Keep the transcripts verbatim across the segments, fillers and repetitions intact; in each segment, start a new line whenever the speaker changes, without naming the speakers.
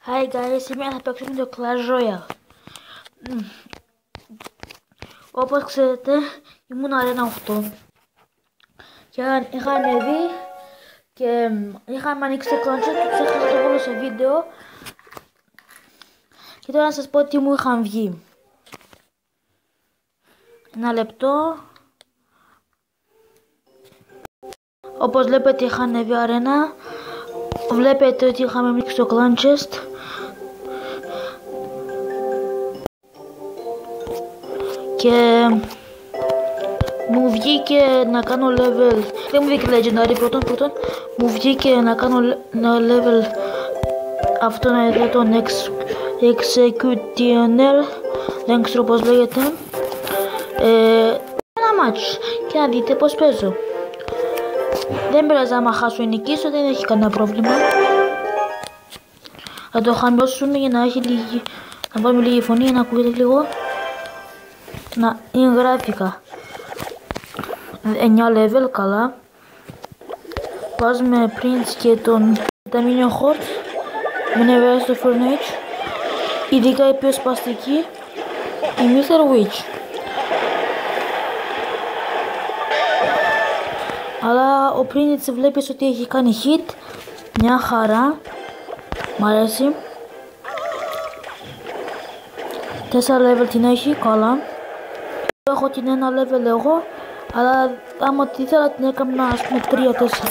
Hi guys, σήμερα θα παίξουμε το Clash Royale. Mm. Όπως ξέρετε, ήμουν αρένα οκτώ και είχα ανέβει και είχαμε ανοίξει το Clash και ξέχασα να το βάλω σε βίντεο και τώρα να σας πω τι μου είχαν βγει. Ένα λεπτό. Όπως βλέπετε είχα ανέβει αρένα. Βλέπετε ότι είχαμε ανοίξει το Clan Chest. Και μου βγήκε να κάνω level. Δεν μου βγήκε legendary πρώτον, πρώτον. Μου βγήκε να κάνω ένα level αυτόν εδώ τον Executioner. Δεν ξέρω πως λέγεται. ε, Ένα match και να δείτε πως παίζω. Δεν πειράζει άμα χάσω ή νικήσω, δεν έχει κανένα πρόβλημα. Θα το χαμηλώσουμε για να έχει λίγη, να βάλουμε λίγη φωνή για να ακούγεται λίγο. Να είναι γράφικα. εννιά level, καλά. Βάζουμε Prince και τον Minion Horde. Με νεύρα στο Furniture. Ειδικά η πιο σπαστική, η μίστερ Witch. Αλλά ο Prince βλέπεις ότι έχει κάνει hit. Μια χαρά. Μ' αρέσει. τέσσερα level την έχει, καλά. Έχω την ένα level εγώ, αλλά άμα τη ήθελα την έκανα ας πούμε τρία τέσσερα.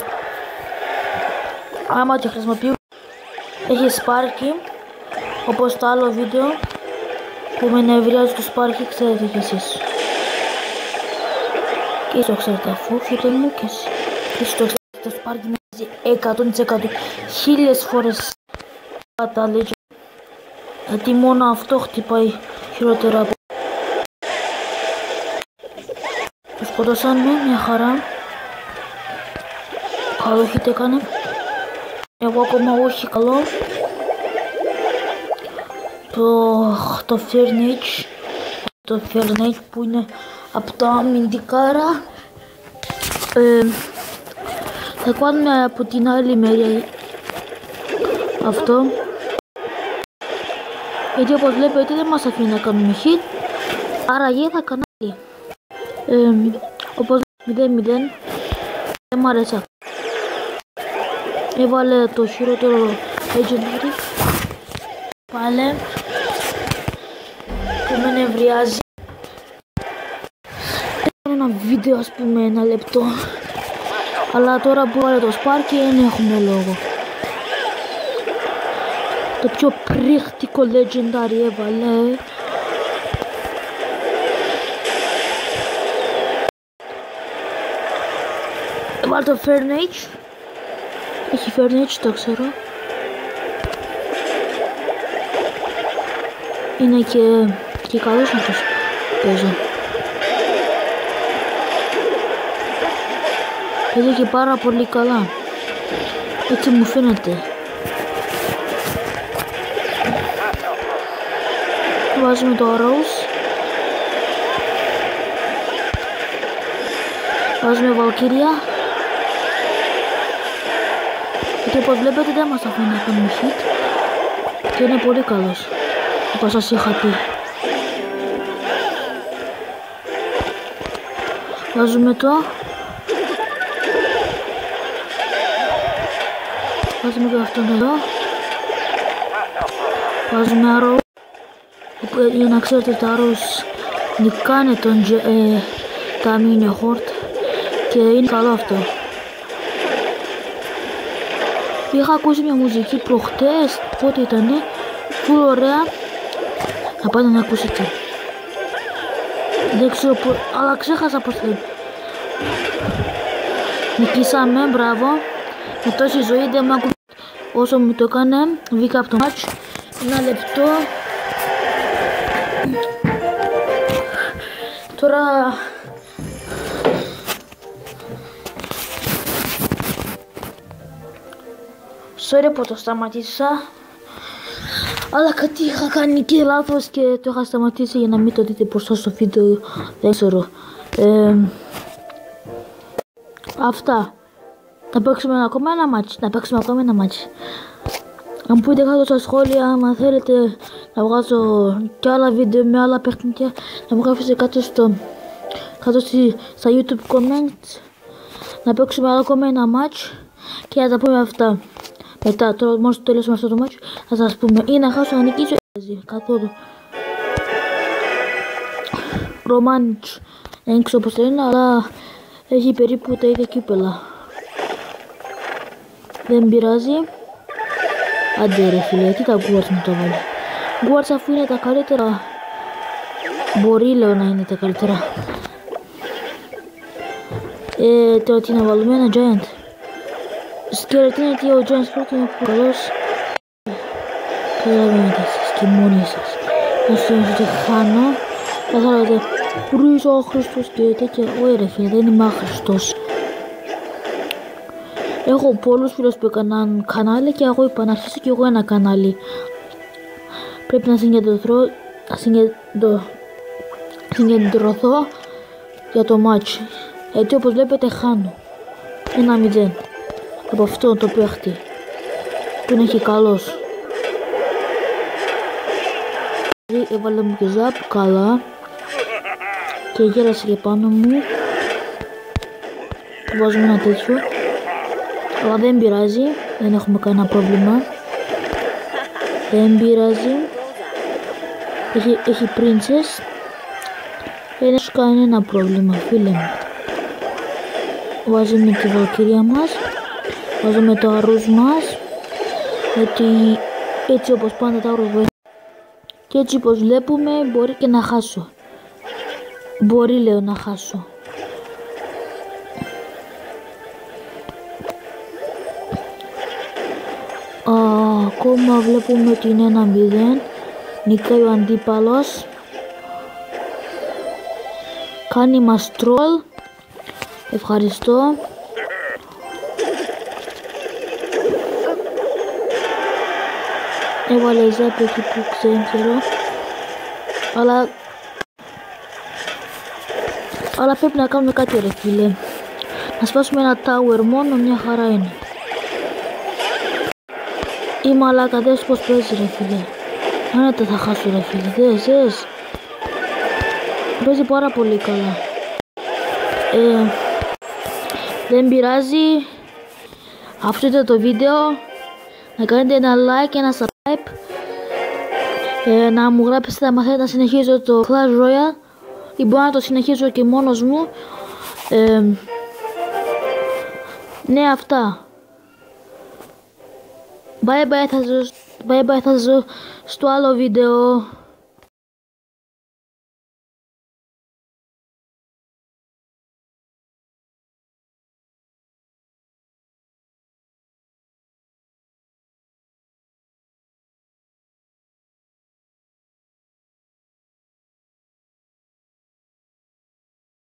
Άμα τη χρησιμοποιώ, έχει Sparky, όπως το άλλο βίντεο που με νευριάζει το Sparky, ξέρετε κι εσείς. Και εσείς το ξέρετε, αφού φίλε μου και εσείς. Και εσείς το ξέρετε, το Sparky με νευριάζει εκατό τοις εκατό, χίλιες φορές τα λέγει. Γιατί μόνο αυτό χτυπάει χειρότερα από. Το σκοτώσαμε, μια χαρά. Καλό hit έκανε. Εγώ ακόμα όχι καλό. Το, το Furniture. Το Furniture που είναι από τα αμυντικάρα. Ε, θα κάνουμε από την άλλη μεριά αυτό. Γιατί όπως βλέπετε δεν μας αφήνει να κάνουμε hit. Άρα γε θα κάνω άλλη. Ε, όπως μηδέν μηδέν. Δεν μ' αρέσει αυτό. Έβαλε το χειρότερο legendary. Πάλε. Που με νευριάζει. Έκανα ένα βίντεο ας πούμε ένα λεπτό. Αλλά τώρα που βάλε το Sparky δεν έχουμε λόγο. Το πιο πρίχτικο legendary έβαλε. Έβαλε το Furniture. Έχει Furniture, το ξέρω. Είναι και, και καλός να τους παίζω. Παίζει και πάρα πολύ καλά. Έτσι μου φαίνεται. Βάζουμε το Rose. Βάζουμε Valkyria. Και όπως βλέπετε δεν μας αφήνει να κάνουμε hit. Και είναι πολύ καλός, όπως σας είχα πει. Βάζουμε το. Βάζουμε και αυτόν εδώ. Βάζουμε Arrow. Για να ξέρετε τα Arrows νικάνε τον ε, τα Minion Horde. Και είναι καλό αυτό. Είχα ακούσει μια μουσική προχτές, πότε ήτανε, πολύ ωραία. Να πάτε να ακούσετε. Δεν ξέρω που, αλλά ξέχασα πως λέει. Νικήσαμε, μπράβο. Με τόση ζωή δεν με ακούσει όσο μου το έκανε. Βγήκα από το match. Ένα λεπτό. Τώρα sorry που το σταματήσα, αλλά κάτι είχα κάνει και λάθος και το είχα σταματήσει για να μην το δείτε μπροστά στο βίντεο, δεν ξέρω. Ε, αυτά. Να παίξουμε ακόμα ένα μάτσι, να παίξουμε ακόμα ένα μάτσι. Να μου πείτε κάτω στα σχόλια άμα θέλετε να βγάζω και άλλα βίντεο με άλλα παιχνίδια, να μου γράψετε κάτω, στο, κάτω στη, στα YouTube comments, να παίξουμε ακόμα ένα match και να τα πούμε αυτά. Μετά, τώρα μόλις τελειώσουμε αυτό το match, θα σας πούμε ή να χάσω να νικήσω καθόλου. Ρομάνιτς, δεν ξέρω πως είναι, αλλά έχει περίπου τα ίδια κύπελα. Δεν πειράζει. Άντε ρε φίλε, τι τα Guards μου το βάλει. Guards αφού είναι τα καλύτερα, μπορεί λέω να είναι τα καλύτερα. Ε, τώρα τι να βάλουμε, ένα Giant. Σκελετίνεται ο Giant Sport είναι πιο καλός. Καταλαβαίνετε εσείς και μόνοι σας. Να σου ότι χάνω. Θα θα λέτε Ρουίζο άχρηστος και τέτοια. Όχι ρε φίλε, δεν είμαι άχρηστος. Έχω πολλούς φίλους που έκαναν κανάλι και εγώ είπα να αρχίσω και εγώ ένα κανάλι. Πρέπει να συγκεντρωθώ, να συγκεντρω... συγκεντρωθώ για το match. Γιατί όπως βλέπετε χάνω. Ένα μηδέν. Από αυτό το παίχτη. Που είναι και καλός. Έβαλε μου και ζάπ, καλά. Και γέρασε και πάνω μου. Βάζουμε ένα τέτοιο. Αλλά δεν πειράζει, δεν έχουμε κανένα πρόβλημα. Δεν πειράζει. Έχει, έχει princess. Δεν έχει κανένα πρόβλημα, φίλε μου. Βάζουμε τη βαλκυρία μας. Βάζουμε το αρούς μας. Γιατί έτσι όπως πάντα τα αρούς βοηθούν. Και έτσι όπως βλέπουμε μπορεί και να χάσω. Μπορεί λέω να χάσω. Α, ακόμα βλέπουμε ότι είναι ένα μηδέν. Νικάει ο αντίπαλος. Κάνει μας τρόλ. Ευχαριστώ. Έβαλε ζάπη εκεί που ξέρω. Αλλά Αλλά πρέπει να κάνουμε κάτι ρε φίλε. Να σπάσουμε ένα tower μόνο, μια χαρά είναι. Ή μαλάκα, δες πως παίζει ρε φίλε. Άνετα θα χάσω ρε φίλε, δες, δες. Παίζει πάρα πολύ καλά. Ε, δεν πειράζει. Αυτό ήταν το βίντεο. Να κάνετε ένα like και ένα subscribe. Ε, να μου γράψετε άμα θέλετε να συνεχίζω το Clash Royale. Ή μπορώ να το συνεχίσω και μόνος μου. Ε, ναι, αυτά. Bye bye, θα ζω, bye bye, θα ζω στο άλλο βίντεο.